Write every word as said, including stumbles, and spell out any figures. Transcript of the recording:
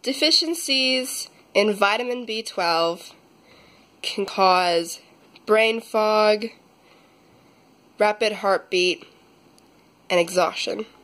Deficiencies in vitamin B twelve can cause brain fog, rapid heartbeat, and exhaustion.